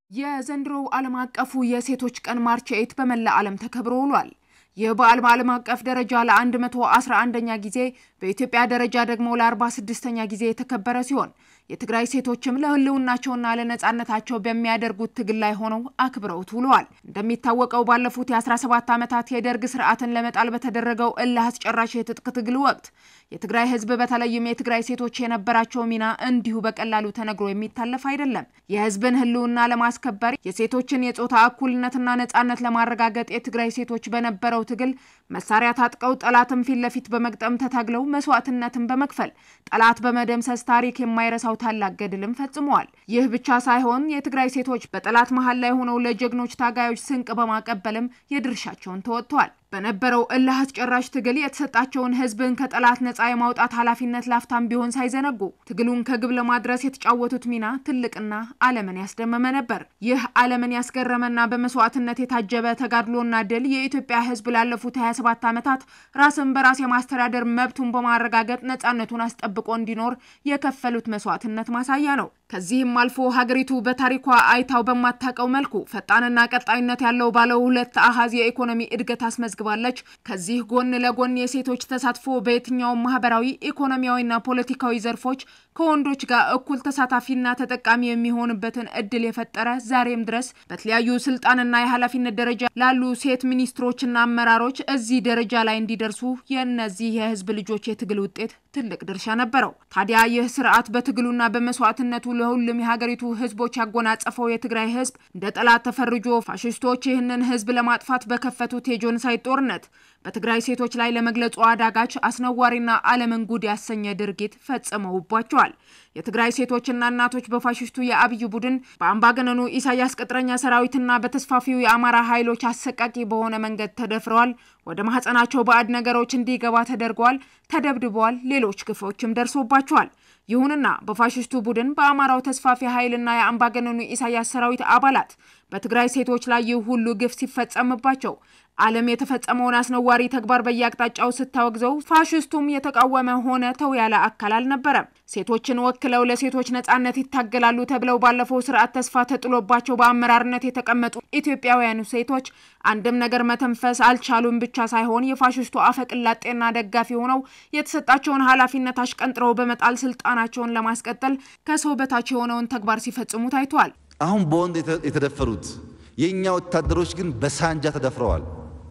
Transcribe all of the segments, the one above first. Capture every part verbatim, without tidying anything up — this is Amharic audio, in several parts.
የዘንድሮው ዓለም አቀፉ የሴቶች ቀን ማርች ኤይት በመላ ዓለም ተከብሮ ውሏል። የበዓል ዓለም አቀፍ ደረጃ ለ111ኛ ጊዜ በኢትዮጵያ ደረጃ ደግሞ ለ46ኛ ጊዜ የተከበረ ሲሆን የትግራይ ሴቶችም ለህልውናቸውና ለነጻነታቸው በሚያደርጉት ትግል ላይ ሆነው አክብረውት ውለዋል። እንደሚታወቀው ባለፉት የ17 ዓመታት የደርግ ስርዓትን ለመጣል በተደረገው እልህ አስጨራሽ የትጥቅ ትግል ወቅት የትግራይ ህዝብ በተለይም የትግራይ ሴቶች የነበራቸው ሚና እንዲሁ በቀላሉ ተነግሮ የሚታለፍ አይደለም። የህዝብን ህልውና ለማስከበር የሴቶችን የጾታ እኩልነትና ነጻነት ለማረጋገጥ የትግራይ ሴቶች በነበረው ትግል መሳሪያ ታጥቀው ጠላትን ፊት ለፊት በመግጠም ተታግለው መስዋዕትነትን በመክፈል ጠላት በመደምሰስ ታሪክ የማይረሳው ታላቅ ገድልን ፈጽመዋል። ይህ ብቻ ሳይሆን የትግራይ ሴቶች በጠላት መሃል ላይ ሆነው ለጀግኖች ታጋዮች ስንቅ በማቀበልም የድርሻቸውን ተወጥተዋል። በነበረው እልህ አስጨራሽ ትግል የተሰጣቸውን ህዝብን ከጠላት ነፃ የማውጣት ኃላፊነት ላፍታም ቢሆን ሳይዘነጉ ትግሉን ከግብ ለማድረስ የተጫወቱት ሚና ትልቅና ዓለምን ያስደመመ ነበር። ይህ ዓለምን ያስገረመና በመስዋዕትነት የታጀበ ተጋድሎና ድል የኢትዮጵያ ህዝብ ላለፉት ሃያ ሰባት ዓመታት ራስን በራስ የማስተዳደር መብቱን በማረጋገጥ ነፃነቱን አስጠብቆ እንዲኖር የከፈሉት መስዋዕትነት ማሳያ ነው። ከዚህም አልፎ ሀገሪቱ በታሪኳ አይታው በማታቀው መልኩ ፈጣንና ቀጣይነት ያለው ባለ ሁለት አሃዝ የኢኮኖሚ እድገት አስመዝግባለች። ከዚህ ጎን ለጎን የሴቶች ተሳትፎ በየትኛው ማህበራዊ ኢኮኖሚያዊና ፖለቲካዊ ዘርፎች ከወንዶች ጋር እኩል ተሳታፊና ተጠቃሚ የሚሆንበትን እድል የፈጠረ ዛሬም ድረስ በተለያዩ ስልጣንና የኃላፊነት ደረጃ ላሉ ሴት ሚኒስትሮችና አመራሮች እዚህ ደረጃ ላይ እንዲደርሱ የነዚህ የህዝብ ልጆች የትግል ውጤት ትልቅ ድርሻ ነበረው። ታዲያ ይህ ስርዓት በትግሉና በመስዋዕትነቱ ለሁሉም የሀገሪቱ ህዝቦች ያጎናጸፈው የትግራይ ህዝብ እንደ ጠላት ተፈርጆ ፋሽስቶች ይህንን ህዝብ ለማጥፋት በከፈቱት የጆኖሳይድ ጦርነት በትግራይ ሴቶች ላይ ለመግለጹ አዳጋች አስነዋሪና ዓለምን ጉድ ያሰኘ ድርጊት ፈጽመውባቸዋል። የትግራይ ሴቶችና እናቶች በፋሽስቱ የአብይ ቡድን በአምባገነኑ ኢሳያስ ቅጥረኛ ሰራዊትና በተስፋፊው የአማራ ኃይሎች አሰቃቂ በሆነ መንገድ ተደፍረዋል። ወደ ማህፀናቸው ባዕድ ነገሮች እንዲገባ ተደርገዋል፣ ተደብድበዋል፣ ሌሎች ግፎችም ደርሶባቸዋል። ይሁንና በፋሽስቱ ቡድን በአማራው ተስፋፊ ኃይልና የአምባገነኑ ኢሳያስ ሰራዊት አባላት በትግራይ ሴቶች ላይ ሁሉ ግፍ ሲፈጸምባቸው ዓለም የተፈጸመውን አስነዋሪ ተግባር በየአቅጣጫው ስታወግዘው ፋሽስቱም የተቃወመ ሆነ ተው ያለ አካል አልነበረም። ሴቶችን ወክለው ለሴቶች ነጻነት ይታገላሉ ተብለው ባለፈው ስርዓት ተስፋ ተጥሎባቸው በአመራርነት የተቀመጡ ኢትዮጵያውያን ሴቶች አንድም ነገር መተንፈስ አልቻሉም ብቻ ሳይሆን የፋሽስቱ አፈቅላጤና ደጋፊ ሆነው የተሰጣቸውን ኃላፊነት አሽቀንጥረው በመጣል ስልጣናቸውን ለማስቀጠል ከሰው በታች የሆነውን ተግባር ሲፈጽሙ ታይቷል። አሁን በወንድ የተደፈሩት የኛ ወታደሮች ግን በሳንጃ ተደፍረዋል።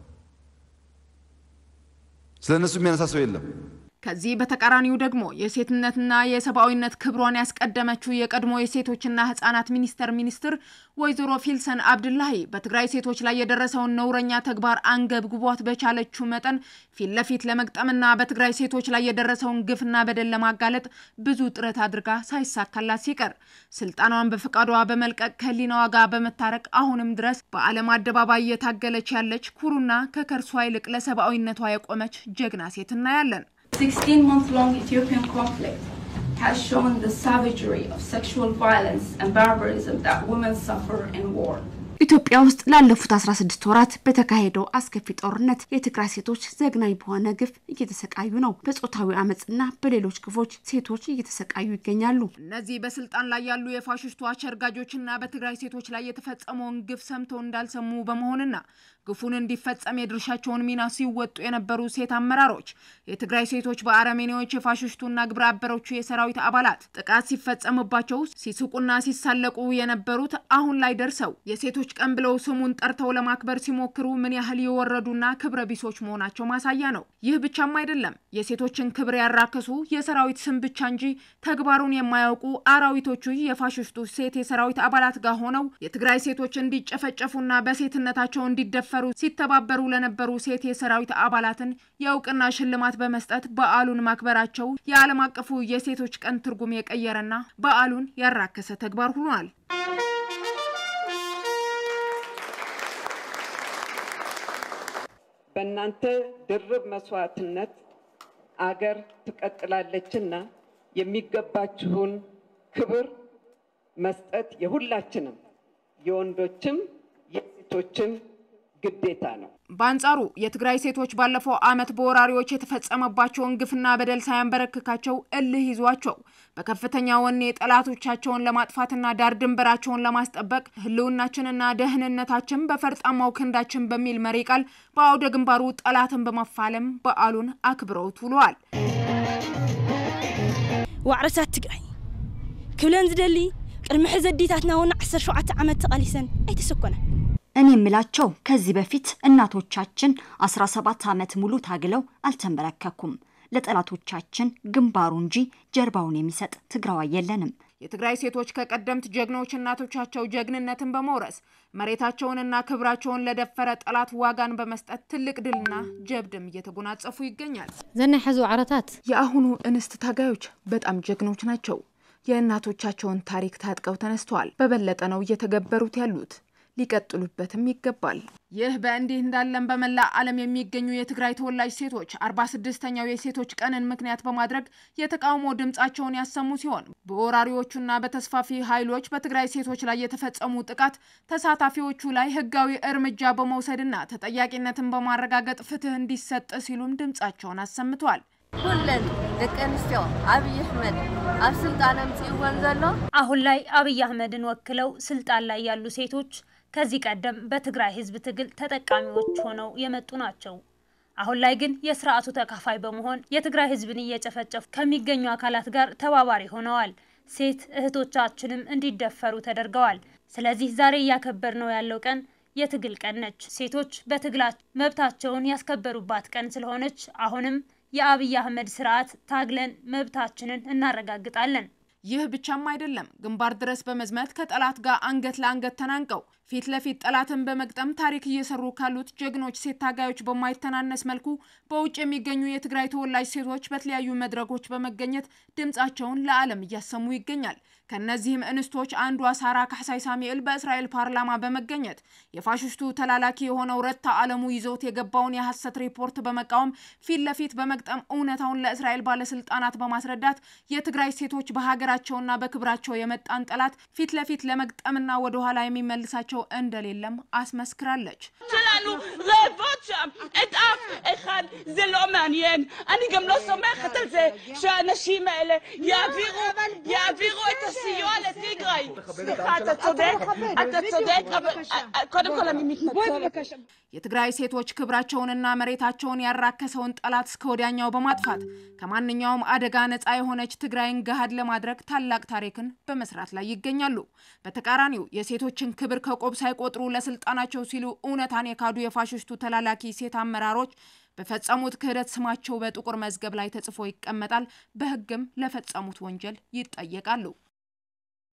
ስለነሱ የሚያነሳ ሰው የለም። ከዚህ በተቃራኒው ደግሞ የሴትነትና የሰብአዊነት ክብሯን ያስቀደመችው የቀድሞ የሴቶችና ህፃናት ሚኒስተር ሚኒስትር ወይዘሮ ፊልሰን አብዱላሂ በትግራይ ሴቶች ላይ የደረሰውን ነውረኛ ተግባር አንገብግቧት በቻለችው መጠን ፊት ለፊት ለመግጠምና በትግራይ ሴቶች ላይ የደረሰውን ግፍና በደል ለማጋለጥ ብዙ ጥረት አድርጋ ሳይሳካላት ሲቀር ስልጣኗን በፈቃዷ በመልቀቅ ከሊናዋ ጋር በመታረቅ አሁንም ድረስ በዓለም አደባባይ የታገለች ያለች ኩሩና ከከርሷ ይልቅ ለሰብአዊነቷ የቆመች ጀግና ሴት እናያለን። sixteen month long Ethiopian conflict has shown the savagery of sexual violence and barbarism that women suffer in war. ኢትዮጵያ ውስጥ ላለፉት አስራ ስድስት ወራት በተካሄደው አስከፊ ጦርነት የትግራይ ሴቶች ዘግናኝ በሆነ ግፍ እየተሰቃዩ ነው። በጾታዊ አመጽና በሌሎች ግፎች ሴቶች እየተሰቃዩ ይገኛሉ። እነዚህ በስልጣን ላይ ያሉ የፋሽስቱ አሸርጋጆችና በትግራይ ሴቶች ላይ የተፈጸመውን ግፍ ሰምተው እንዳልሰሙ በመሆንና ግፉን እንዲፈጸም የድርሻቸውን ሚና ሲወጡ የነበሩ ሴት አመራሮች የትግራይ ሴቶች በአረመኔዎች የፋሽስቱና ግብረ አበሮቹ የሰራዊት አባላት ጥቃት ሲፈጸምባቸው ሲስቁና ሲሳለቁ የነበሩት አሁን ላይ ደርሰው የሴቶች ቀን ብለው ስሙን ጠርተው ለማክበር ሲሞክሩ ምን ያህል የወረዱና ክብረ ቢሶች መሆናቸው ማሳያ ነው። ይህ ብቻም አይደለም። የሴቶችን ክብር ያራከሱ የሰራዊት ስም ብቻ እንጂ ተግባሩን የማያውቁ አራዊቶቹ የፋሽስቱ ሴት የሰራዊት አባላት ጋር ሆነው የትግራይ ሴቶች እንዲጨፈጨፉና በሴትነታቸው እንዲደፈሩ ሲተባበሩ ለነበሩ ሴት የሰራዊት አባላትን የእውቅና ሽልማት በመስጠት በዓሉን ማክበራቸው የዓለም አቀፉ የሴቶች ቀን ትርጉም የቀየረና በዓሉን ያራከሰ ተግባር ሆኗል። በእናንተ ድርብ መስዋዕትነት አገር ትቀጥላለችና የሚገባችሁን ክብር መስጠት የሁላችንም የወንዶችም የሴቶችም ግዴታ ነው። ባንጻሩ የትግራይ ሴቶች ባለፈው አመት በወራሪዎች የተፈጸመባቸውን ግፍና በደል ሳያንበረክካቸው እልህ ይዟቸው በከፍተኛ ወኔ ጠላቶቻቸውን ለማጥፋትና ዳር ድንበራቸውን ለማስጠበቅ ህልውናችንና ደህንነታችን በፈርጣማው ክንዳችን በሚል መሪ ቃል በአውደ ግንባሩ ጠላትን በመፋለም በዓሉን አክብረውት ውለዋል። ዋዕረታት ትግራይ ክብለን ዝደሊ ቅድሚ ሕዘዲታትና ወና عشرة سبعة ዓመት ተቃሊሰን አይተሰኮነ እኔ የምላቸው ከዚህ በፊት እናቶቻችን አስራ ሰባት ዓመት ሙሉ ታግለው አልተንበረከኩም። ለጠላቶቻችን ግንባሩ እንጂ ጀርባውን የሚሰጥ ትግራዋይ የለንም። የትግራይ ሴቶች ከቀደምት ጀግኖች እናቶቻቸው ጀግንነትን በመውረስ መሬታቸውንና ክብራቸውን ለደፈረ ጠላት ዋጋን በመስጠት ትልቅ ድልና ጀብድም እየተጎናጸፉ ይገኛል። ዘና ሐዙ ዓረታት የአሁኑ እንስት ታጋዮች በጣም ጀግኖች ናቸው። የእናቶቻቸውን ታሪክ ታጥቀው ተነስተዋል። በበለጠ ነው እየተገበሩት ያሉት። ሊቀጥሉበትም ይገባል። ይህ በእንዲህ እንዳለም በመላ ዓለም የሚገኙ የትግራይ ተወላጅ ሴቶች አርባ ስድስተኛው የሴቶች ቀንን ምክንያት በማድረግ የተቃውሞ ድምጻቸውን ያሰሙ ሲሆን በወራሪዎቹና በተስፋፊ ኃይሎች በትግራይ ሴቶች ላይ የተፈጸሙ ጥቃት ተሳታፊዎቹ ላይ ህጋዊ እርምጃ በመውሰድና ተጠያቂነትን በማረጋገጥ ፍትህ እንዲሰጥ ሲሉም ድምጻቸውን አሰምተዋል። ሁሉን ለቀንስቲው አብይ አህመድ አብ ስልጣንም ጽወን ዘሎ አሁን ላይ አብይ አህመድን ወክለው ስልጣን ላይ ያሉ ሴቶች ከዚህ ቀደም በትግራይ ህዝብ ትግል ተጠቃሚዎች ሆነው የመጡ ናቸው። አሁን ላይ ግን የሥርዓቱ ተካፋይ በመሆን የትግራይ ህዝብን እየጨፈጨፉ ከሚገኙ አካላት ጋር ተባባሪ ሆነዋል። ሴት እህቶቻችንም እንዲደፈሩ ተደርገዋል። ስለዚህ ዛሬ ያከበርነው ያለው ቀን የትግል ቀን ነች። ሴቶች በትግላቸው መብታቸውን ያስከበሩባት ቀን ስለሆነች አሁንም የአብይ አህመድ ስርዓት ታግለን መብታችንን እናረጋግጣለን። ይህ ብቻም አይደለም። ግንባር ድረስ በመዝመት ከጠላት ጋር አንገት ለአንገት ተናንቀው ፊት ለፊት ጠላትን በመግጠም ታሪክ እየሰሩ ካሉት ጀግኖች ሴት ታጋዮች በማይተናነስ መልኩ በውጭ የሚገኙ የትግራይ ተወላጅ ሴቶች በተለያዩ መድረኮች በመገኘት ድምጻቸውን ለዓለም እያሰሙ ይገኛል። ከነዚህም እንስቶች አንዷ ሳራ ካሕሳይ ሳሙኤል በእስራኤል ፓርላማ በመገኘት የፋሽስቱ ተላላኪ የሆነው ረታ ዓለሙ ይዞት የገባውን የሐሰት ሪፖርት በመቃወም ፊት ለፊት በመግጠም እውነታውን ለእስራኤል ባለስልጣናት በማስረዳት የትግራይ ሴቶች በሀገራቸውና በክብራቸው የመጣን ጠላት ፊት ለፊት ለመግጠምና ወደ ኋላ የሚመልሳቸው እንደሌለም አስመስክራለች። שלנו רעבות שם את אף אחד זה לא מעניין. אני גם לא סומכת על זה שהאנשים האלה יעבירו יעבירו את הסיוע לטיגריי. סליחה, אתה צודק, אתה צודק, אבל קודם כל אני מתנצלת. የትግራይ ሴቶች ክብራቸውንና መሬታቸውን ያራከሰውን ጠላት እስከወዲያኛው በማጥፋት ከማንኛውም አደጋ ነፃ የሆነች ትግራይን ገሃድ ለማድረግ ታላቅ ታሪክን በመስራት ላይ ይገኛሉ። በተቃራኒው የሴቶችን ክብር ከቆብ ሳይቆጥሩ ለስልጣናቸው ሲሉ እውነታን የካዱ የፋሽስቱ ተላላኪ ሴት አመራሮች በፈጸሙት ክህደት ስማቸው በጥቁር መዝገብ ላይ ተጽፎ ይቀመጣል። በህግም ለፈጸሙት ወንጀል ይጠየቃሉ።